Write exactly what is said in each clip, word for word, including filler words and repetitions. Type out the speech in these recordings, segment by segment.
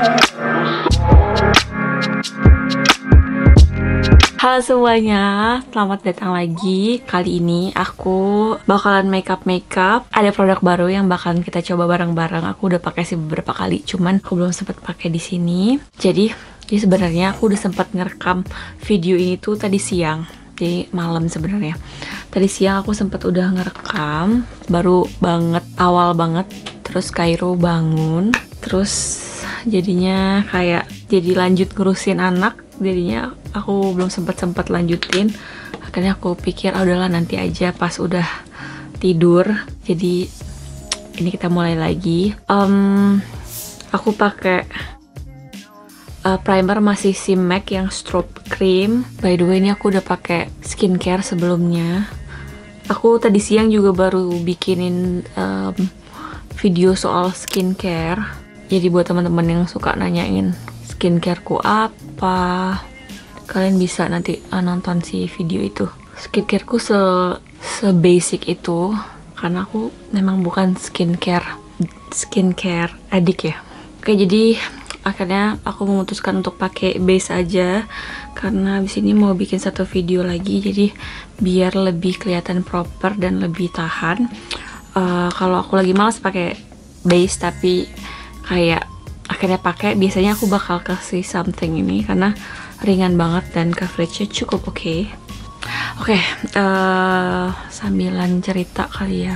Halo semuanya, selamat datang lagi. Kali ini aku bakalan makeup makeup. Ada produk baru yang bakalan kita coba bareng-bareng. Aku udah pakai sih beberapa kali, cuman aku belum sempat pakai di sini. Jadi, jadi sebenarnya aku udah sempat ngerekam video ini tuh tadi siang. Jadi malam sebenarnya. Tadi siang aku sempat udah ngerekam, baru banget, awal banget. Terus Kairo bangun, terus jadinya kayak jadi lanjut ngurusin anak. Jadinya aku belum sempat sempat lanjutin. Akhirnya aku pikir ah, udahlah nanti aja pas udah tidur. Jadi ini kita mulai lagi. Um, aku pakai uh, primer masih si M A C yang strobe cream. By the way ini aku udah pakai skincare sebelumnya. Aku tadi siang juga baru bikinin um, video soal skincare. Jadi buat teman-teman yang suka nanyain skincareku apa, kalian bisa nanti uh, nonton si video itu. Skincareku se, se basic itu karena aku memang bukan skincare skincare addict ya. Oke, jadi akhirnya aku memutuskan untuk pakai base aja karena abis ini mau bikin satu video lagi, jadi biar lebih kelihatan proper dan lebih tahan. Uh, kalau aku lagi males pakai base tapi kayak akhirnya pakai, biasanya aku bakal kasih something ini karena ringan banget dan coveragenya cukup oke. Okay. Oke, okay, uh, sambilan cerita kali ya.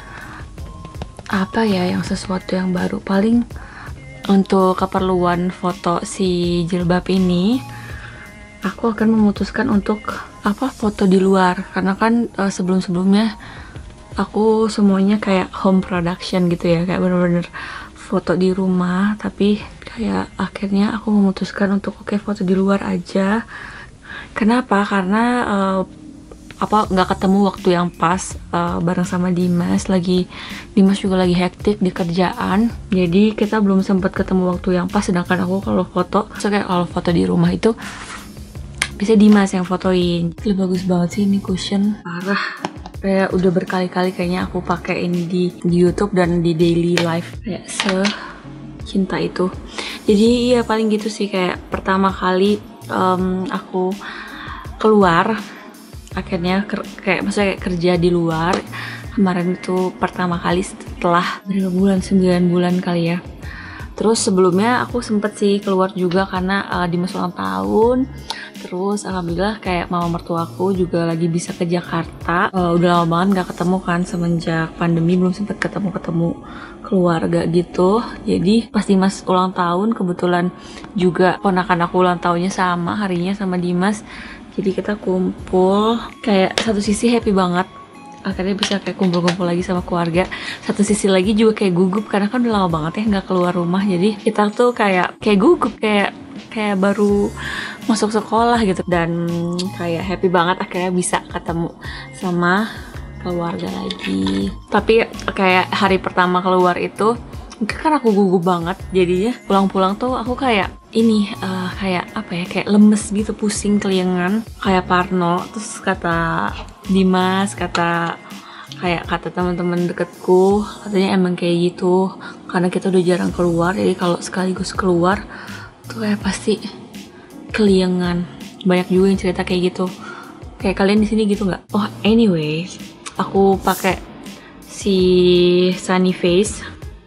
Apa ya yang sesuatu yang baru? Paling untuk keperluan foto si jilbab ini, aku akan memutuskan untuk apa foto di luar karena kan uh, sebelum-sebelumnya aku semuanya kayak home production gitu ya, kayak bener-bener foto di rumah, tapi kayak akhirnya aku memutuskan untuk oke okay, foto di luar aja. Kenapa? Karena uh, apa nggak ketemu waktu yang pas uh, bareng sama Dimas. Lagi Dimas juga lagi hektik di kerjaan, jadi kita belum sempat ketemu waktu yang pas. Sedangkan aku kalau foto, so kayak kalau foto di rumah itu bisa Dimas yang fotoin. Ini bagus banget sih ini cushion, parah. Kayak udah berkali-kali kayaknya aku pakai ini di, di YouTube dan di daily life, kayak se cinta itu. Jadi ya paling gitu sih, kayak pertama kali um, aku keluar, akhirnya ker, kayak maksudnya kayak kerja di luar kemarin itu pertama kali setelah berapa bulan, sembilan bulan kali ya. Terus sebelumnya aku sempet sih keluar juga karena uh, Dimas ulang tahun. Terus alhamdulillah kayak mama mertuaku juga lagi bisa ke Jakarta. Uh, udah lama banget gak ketemu kan, semenjak pandemi belum sempet ketemu-ketemu keluarga gitu. Jadi pas Dimas ulang tahun kebetulan juga ponakan aku ulang tahunnya sama harinya sama Dimas. Jadi kita kumpul, kayak satu sisi happy banget akhirnya bisa kayak kumpul-kumpul lagi sama keluarga. Satu sisi lagi juga kayak gugup karena kan udah lama banget ya nggak keluar rumah. Jadi kita tuh kayak kayak gugup, kayak kayak baru masuk sekolah gitu, dan kayak happy banget akhirnya bisa ketemu sama keluarga lagi. Tapi kayak hari pertama keluar itu kan aku gugup banget, jadinya pulang-pulang tuh aku kayak ini uh, kayak apa ya, kayak lemes gitu, pusing, keliengan, kayak parno. Terus kata Dimas, kata kayak kata teman-teman deketku, katanya emang kayak gitu karena kita udah jarang keluar, jadi kalau sekaligus keluar tuh kayak pasti keliengan. Banyak juga yang cerita kayak gitu. Kayak kalian di sini gitu nggak? Oh anyway, aku pakai si Sunny Face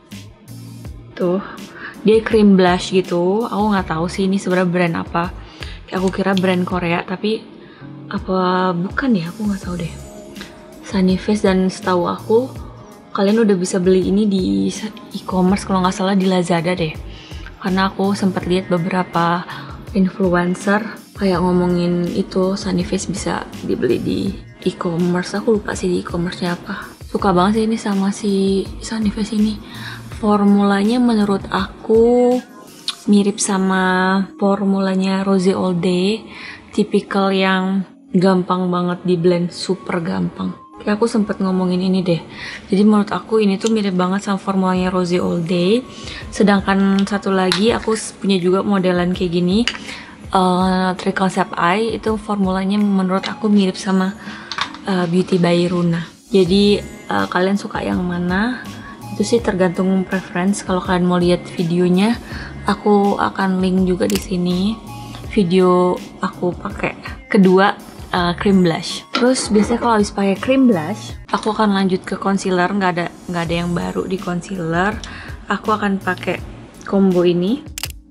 tuh, dia cream blush gitu. Aku nggak tahu sih ini sebenarnya brand apa. Aku kira brand Korea tapi apa bukan ya, aku nggak tahu deh. Sunny Face, dan setahu aku kalian udah bisa beli ini di e-commerce kalau nggak salah di Lazada deh. Karena aku sempat lihat beberapa influencer kayak ngomongin itu Sunny Face bisa dibeli di e-commerce. Aku lupa sih di e-commerce-nya apa. Suka banget sih ini sama si Sunny Face ini. Formulanya menurut aku mirip sama formulanya Rose All Day, tipikal yang gampang banget di blend, super gampang. Kayak aku sempet ngomongin ini deh. Jadi menurut aku ini tuh mirip banget sama formulanya Rose All Day. Sedangkan satu lagi aku punya juga modelan kayak gini, uh, Tree Concept Eye, itu formulanya menurut aku mirip sama uh, Beauty by Runa. Jadi uh, kalian suka yang mana? Itu sih tergantung preference. Kalau kalian mau lihat videonya, aku akan link juga di sini video aku pakai kedua uh, cream blush. Terus biasanya kalau habis pakai cream blush, aku akan lanjut ke concealer. Nggak ada nggak ada yang baru di concealer. Aku akan pakai combo ini,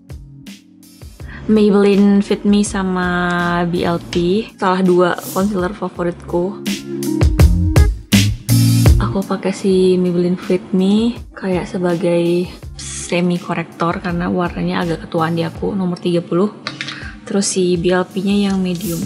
Maybelline Fit Me sama B L P, salah dua concealer favoritku. Aku pakai si Maybelline Fit Me kayak sebagai semi korektor karena warnanya agak ketuaan di aku, nomor tiga puluh. Terus si B L P-nya yang medium.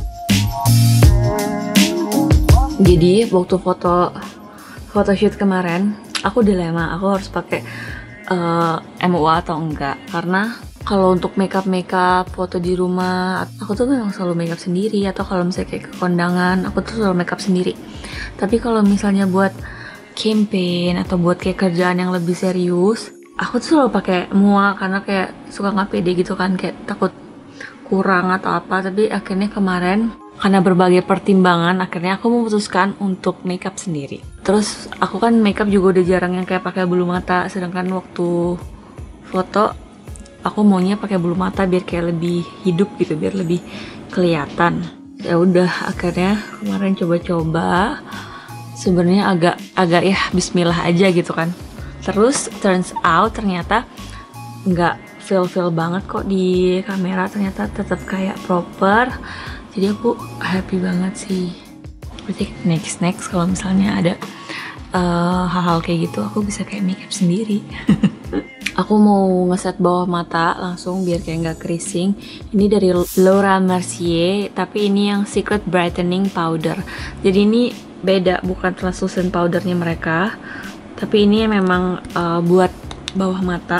Jadi waktu foto photoshoot kemarin, aku dilema aku harus pakai uh, M U A atau enggak, karena kalau untuk makeup makeup foto di rumah, aku tuh memang selalu makeup sendiri, atau kalau misalnya kayak ke kondangan, aku tuh selalu makeup sendiri. Tapi kalau misalnya buat campaign atau buat kayak kerjaan yang lebih serius, aku tuh selalu pakai M U A karena kayak suka nggak pede gitu kan, kayak takut kurang atau apa. Tapi akhirnya kemarin karena berbagai pertimbangan, akhirnya aku memutuskan untuk makeup sendiri. Terus aku kan makeup juga udah jarang yang kayak pakai bulu mata, sedangkan waktu foto aku maunya pakai bulu mata biar kayak lebih hidup gitu, biar lebih kelihatan. Ya udah, akhirnya kemarin coba-coba. Sebenarnya agak agak ya bismillah aja gitu kan. Terus turns out ternyata nggak feel-feel banget kok di kamera, ternyata tetap kayak proper. Jadi aku happy banget sih. Berarti next next kalau misalnya ada uh, hal-hal kayak gitu, aku bisa kayak makeup sendiri. Aku mau ngeset bawah mata langsung biar kayak nggak keriting. Ini dari Laura Mercier, tapi ini yang Secret Brightening Powder. Jadi ini beda, bukan translucent powdernya mereka, tapi ini memang uh, buat bawah mata.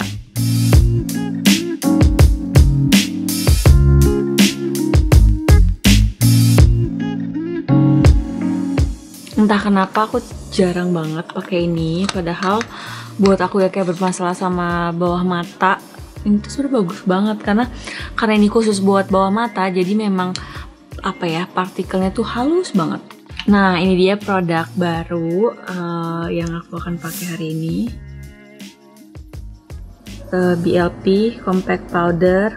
Entah kenapa aku jarang banget pakai ini, padahal buat aku ya kayak bermasalah sama bawah mata, ini tuh sudah bagus banget karena karena ini khusus buat bawah mata, jadi memang apa ya, partikelnya tuh halus banget. Nah, ini dia produk baru uh, yang aku akan pakai hari ini, uh, B L P Compact Powder.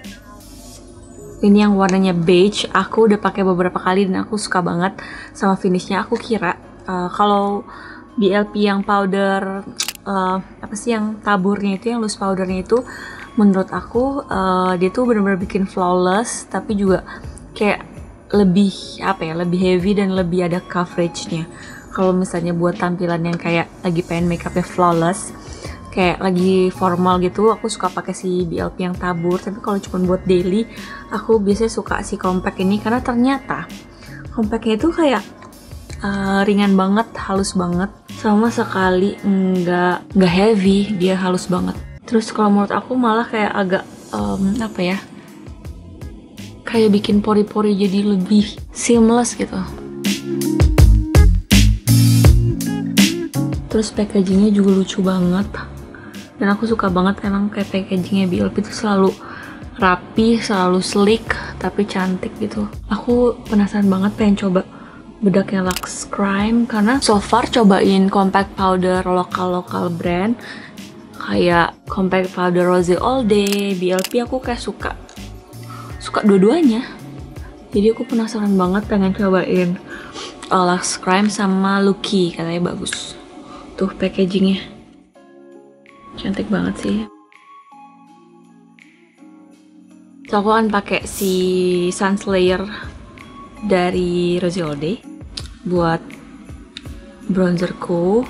Ini yang warnanya beige. Aku udah pakai beberapa kali dan aku suka banget sama finishnya. Aku kira uh, kalau B L P yang powder Uh, apa sih yang taburnya itu, yang loose powdernya itu, menurut aku uh, dia tuh benar-benar bikin flawless, tapi juga kayak lebih apa ya, lebih heavy dan lebih ada coveragenya. Kalau misalnya buat tampilan yang kayak lagi pengen makeupnya flawless, kayak lagi formal gitu, aku suka pakai si B L P yang tabur. Tapi kalau cuma buat daily, aku biasanya suka si compact ini karena ternyata compactnya itu kayak uh, ringan banget, halus banget, sama sekali nggak nggak heavy, dia halus banget. Terus kalau menurut aku malah kayak agak um, apa ya, kayak bikin pori-pori jadi lebih seamless gitu. Terus packagingnya juga lucu banget, dan aku suka banget emang kayak packagingnya B L P itu selalu rapi, selalu sleek, tapi cantik gitu. Aku penasaran banget pengen coba bedaknya Lux Crime, karena so far cobain compact powder lokal-lokal brand kayak compact powder Rose All Day, B L P, aku kayak suka suka dua-duanya. Jadi aku penasaran banget pengen cobain uh, Lux Crime sama Lucky, katanya bagus. Tuh packagingnya cantik banget sih. So aku akan pakai si Sun Slayer dari Rose All Day buat bronzerku.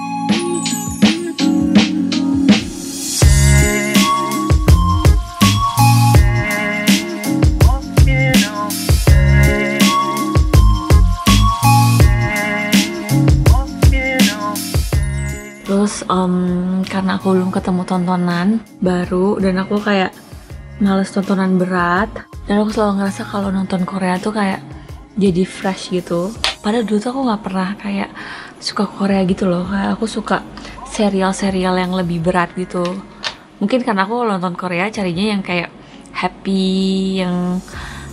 Terus um, karena aku belum ketemu tontonan baru dan aku kayak males tontonan berat, dan aku selalu ngerasa kalau nonton Korea tuh kayak jadi fresh gitu. Padahal dulu tuh aku nggak pernah kayak suka Korea gitu loh. Kayak aku suka serial-serial yang lebih berat gitu. Mungkin karena aku nonton Korea carinya yang kayak happy, yang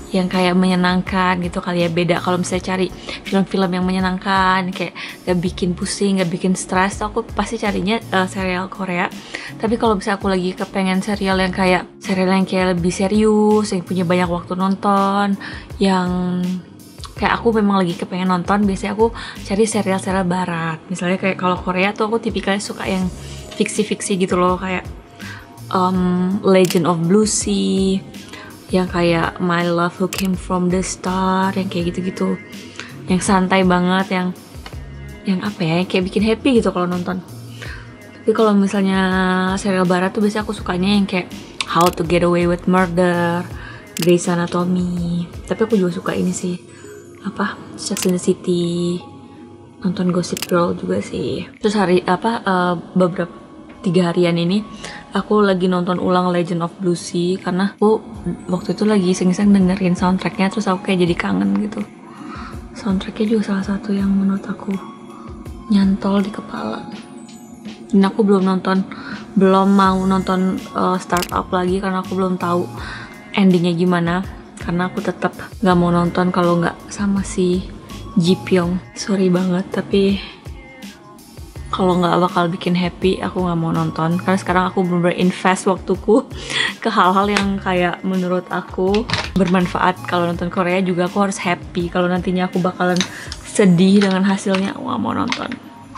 yang kayak menyenangkan gitu kali ya. Beda kalau misalnya cari film-film yang menyenangkan kayak gak bikin pusing, gak bikin stres, aku pasti carinya uh, serial Korea. Tapi kalau misalnya aku lagi kepengen serial yang kayak serial yang kayak lebih serius, yang punya banyak waktu nonton, yang kayak aku memang lagi kepengen nonton, biasanya aku cari serial-serial barat. Misalnya kayak kalau Korea tuh aku tipikalnya suka yang fiksi-fiksi gitu loh, kayak um, Legend of Blue Sea, yang kayak My Love Who Came From The Star, yang kayak gitu-gitu, yang santai banget, yang yang apa ya, kayak bikin happy gitu kalau nonton. Tapi kalau misalnya serial barat tuh biasanya aku sukanya yang kayak How to Get Away with Murder, Grey's Anatomy. Tapi aku juga suka ini sih, apa, Sex and the City, nonton Gossip Girl juga sih. Terus hari apa uh, beberapa tiga harian ini aku lagi nonton ulang Legend of Blue Sea karena aku waktu itu lagi iseng-iseng dengerin soundtracknya, terus aku kayak jadi kangen gitu. Soundtracknya juga salah satu yang menurut aku nyantol di kepala. Dan aku belum nonton, belum mau nonton uh, Startup lagi karena aku belum tahu endingnya gimana. Karena aku tetap nggak mau nonton kalau nggak sama si Ji Pyong. Sorry banget, tapi kalau nggak bakal bikin happy, aku nggak mau nonton. Karena sekarang aku bener-bener invest waktuku ke hal-hal yang kayak menurut aku bermanfaat. Kalau nonton Korea juga aku harus happy. Kalau nantinya aku bakalan sedih dengan hasilnya, aku nggak mau nonton.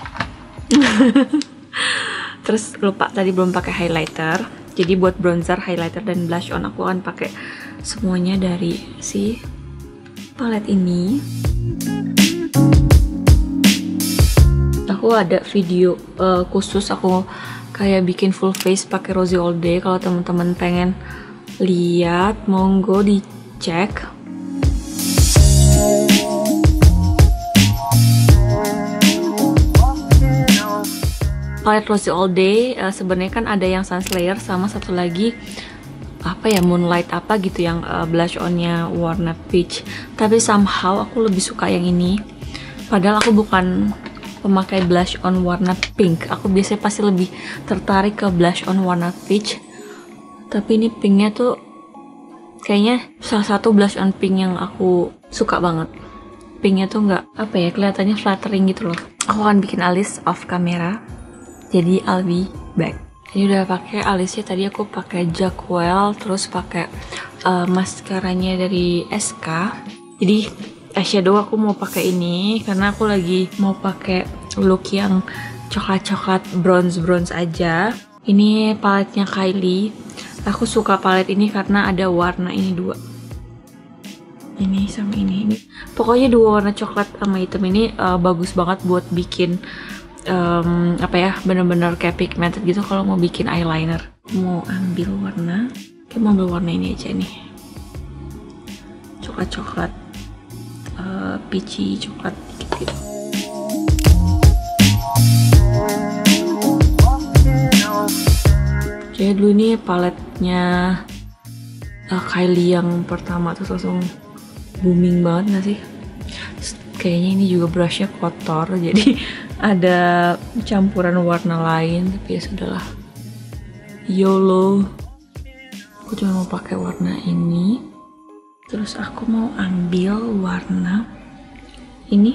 Terus lupa tadi belum pakai highlighter. Jadi buat bronzer, highlighter, dan blush on aku akan pakai semuanya dari si palette ini. Aku ada video uh, khusus aku kayak bikin full face pakai Rosy All Day. Kalau teman-teman pengen lihat, monggo dicek. Palette Rosy All Day uh, sebenarnya kan ada yang Sunslayer sama satu lagi apa ya, Moonlight apa gitu, yang uh, blush onnya warna peach. Tapi somehow aku lebih suka yang ini. Padahal aku bukan pemakai blush on warna pink, aku biasanya pasti lebih tertarik ke blush on warna peach. Tapi ini pinknya tuh kayaknya salah satu blush on pink yang aku suka banget. Pinknya tuh nggak apa ya, kelihatannya flattering gitu loh. Aku akan bikin alis off kamera, jadi I'll be back. Ini udah pakai alisnya, tadi aku pakai Jackwell, terus pakai uh, mascaranya dari S K. Jadi eyeshadow aku mau pakai ini karena aku lagi mau pakai look yang coklat-coklat bronze-bronze aja. Ini paletnya Kylie. Aku suka palet ini karena ada warna ini dua. Ini sama ini. Ini pokoknya dua warna coklat sama hitam ini uh, bagus banget buat bikin um, apa ya, bener-bener kayak pigmented gitu kalau mau bikin eyeliner. Mau ambil warna, kayak mau ambil warna ini aja nih. Coklat-coklat. Uh, peachy coklat gitu. Jadi dulu ini paletnya uh, Kylie yang pertama, terus langsung booming banget gak sih? Terus kayaknya ini juga brushnya kotor, jadi ada campuran warna lain, tapi ya sudahlah. YOLO. Aku cuma mau pakai warna ini. Terus aku mau ambil warna ini.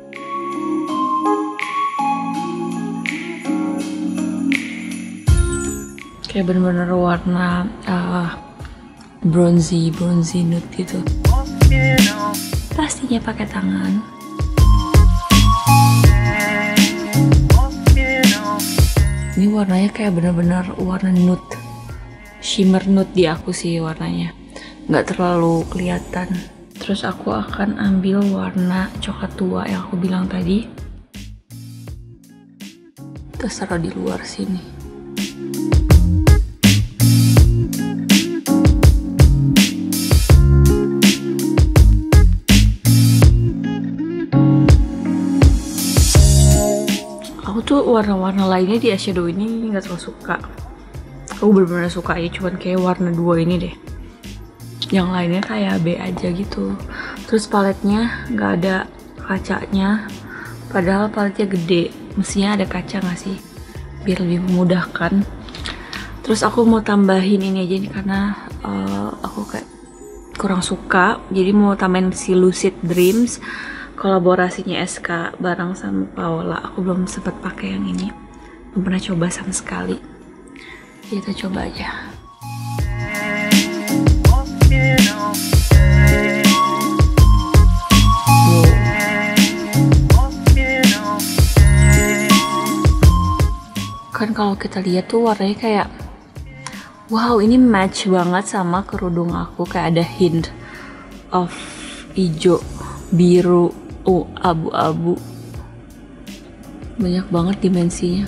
Kayak bener-bener warna uh, bronzy, bronzy nude gitu. Pastinya pakai tangan. Ini warnanya kayak bener-bener warna nude, shimmer nude di aku sih warnanya. Nggak terlalu kelihatan. Terus aku akan ambil warna coklat tua yang aku bilang tadi, terus taruh di luar sini. Aku tuh warna-warna lainnya di eyeshadow ini nggak terlalu suka. Aku bener-bener suka ya cuman kayak warna dua ini deh. Yang lainnya kayak B aja gitu. Terus paletnya nggak ada kacanya, padahal paletnya gede, mestinya ada kaca nggak sih, biar lebih memudahkan. Terus aku mau tambahin ini aja nih karena uh, aku kayak kurang suka, jadi mau tambahin si Lucid Dreams kolaborasinya S K bareng sama Paola. Aku belum sempat pakai yang ini, belum pernah coba sama sekali. Kita coba aja. Kan kalau kita lihat tuh warnanya kayak wow, ini match banget sama kerudung aku, kayak ada hint of hijau, biru, oh, abu-abu. Banyak banget dimensinya.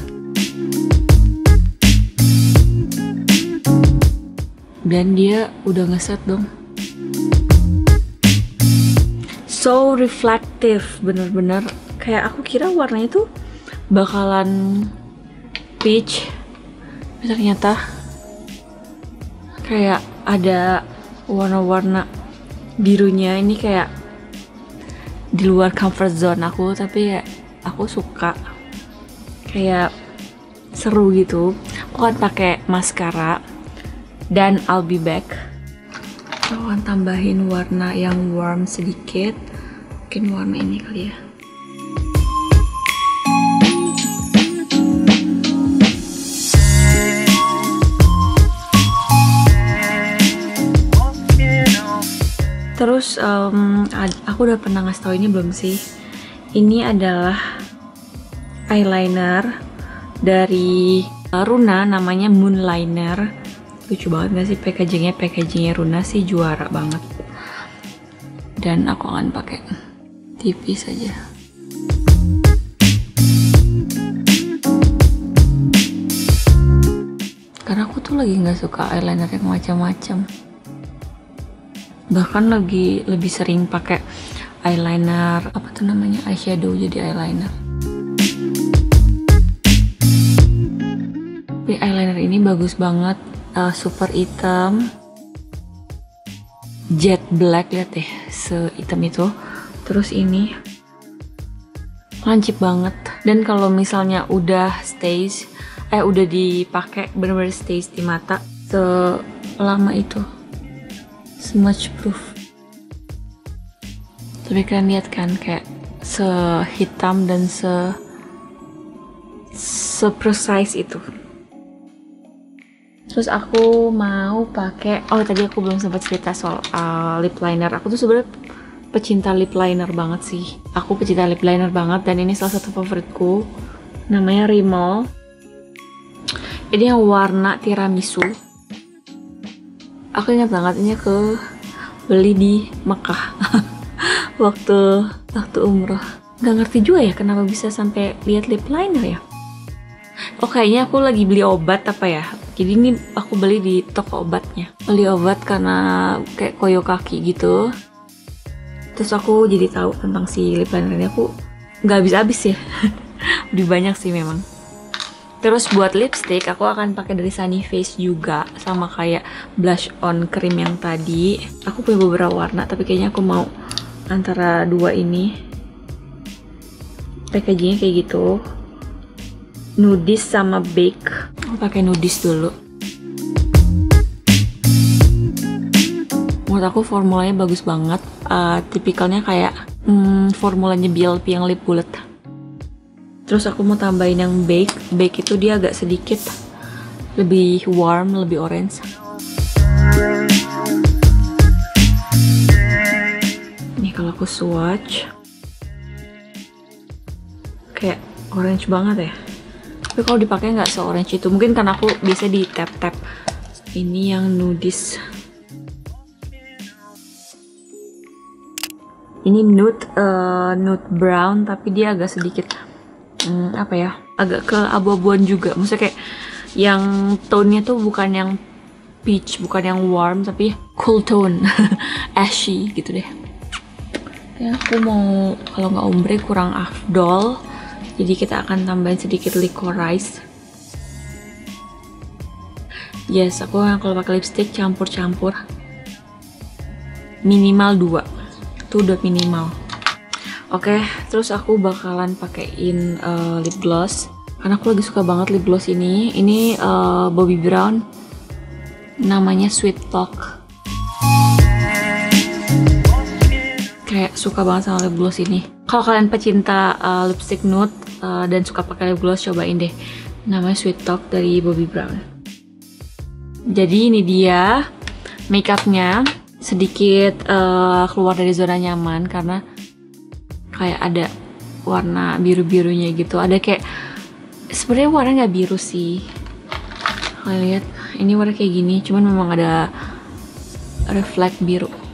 Dan dia udah ngeset dong. So reflective, bener-bener kayak aku kira warnanya tuh bakalan peach, tapi ternyata kayak ada warna-warna birunya. Ini kayak di luar comfort zone aku, tapi ya aku suka, kayak seru gitu. Aku akan pakai maskara dan I'll be back. Aku akan tambahin warna yang warm sedikit, mungkin warna ini kali ya. Terus um, aku udah pernah ngasih tau ini belum sih? Ini adalah eyeliner dari Runa, namanya Moonliner. Lucu banget gak sih packagingnya? Packagingnya Runa sih juara banget. Dan aku akan pakai tipis aja. Karena aku tuh lagi nggak suka eyeliner yang macam-macam. Bahkan lagi lebih sering pakai eyeliner apa tuh namanya, eyeshadow jadi eyeliner. Tapi eyeliner ini bagus banget, uh, super hitam, jet black, lihat deh sehitam itu. Terus ini lancip banget, dan kalau misalnya udah stays, eh udah dipakai bener-bener stays di mata selama itu. Smudge proof. Tapi kalian lihat kan kayak sehitam dan se se precise itu. Terus aku mau pakai, oh tadi aku belum sempat cerita soal uh, lip liner. Aku tuh sebenarnya pecinta lip liner banget sih. Aku pecinta lip liner banget, dan ini salah satu favoritku. Namanya Rimmel. Ini yang warna tiramisu. Aku ingat banget ini ke beli di Mekah waktu waktu umroh. Gak ngerti juga ya kenapa bisa sampai lihat lip liner ya. Oh kayaknya aku lagi beli obat apa ya. Jadi ini aku beli di toko obatnya. Beli obat karena kayak koyo kaki gitu. Terus aku jadi tahu tentang si lip liner ini. Aku nggak habis-habis ya. Lebih banyak sih memang. Terus buat lipstick aku akan pakai dari Sunny Face juga, sama kayak blush on cream yang tadi. Aku punya beberapa warna, tapi kayaknya aku mau antara dua ini. Packagingnya kayak gitu, nudis sama bake. Aku pakai nudis dulu. Menurut aku formulanya bagus banget. Uh, tipikalnya kayak hmm, formulanya B L P yang lip bullet. Terus aku mau tambahin yang bake. Bake itu dia agak sedikit lebih warm, lebih orange. Ini kalau aku swatch kayak orange banget ya. Tapi kalau dipakai nggak se-orange itu. Mungkin karena aku biasa di tap-tap. Ini yang nudis. Ini nude, uh, nude brown, tapi dia agak sedikit Hmm, apa ya, agak ke abu-abuan juga. Maksudnya kayak yang tone-nya tuh bukan yang peach, bukan yang warm, tapi cool tone. Ashy gitu deh. Ya aku mau, kalau nggak ombre kurang afdol, jadi kita akan tambahin sedikit licorice. Yes, aku kalau pakai lipstick campur-campur minimal dua, itu udah minimal. Oke, okay, terus aku bakalan pakein uh, lip gloss karena aku lagi suka banget lip gloss ini. Ini uh, Bobbi Brown, namanya Sweet Talk. kayak suka banget sama lip gloss ini. Kalau kalian pecinta uh, lipstick nude uh, dan suka pakai lip gloss, cobain deh. Namanya Sweet Talk dari Bobbi Brown. Jadi ini dia makeupnya, sedikit uh, keluar dari zona nyaman karena kayak ada warna biru-birunya gitu. Ada kayak sebenarnya warna nggak biru sih. Kalian lihat, ini warna kayak gini, cuman memang ada reflect biru.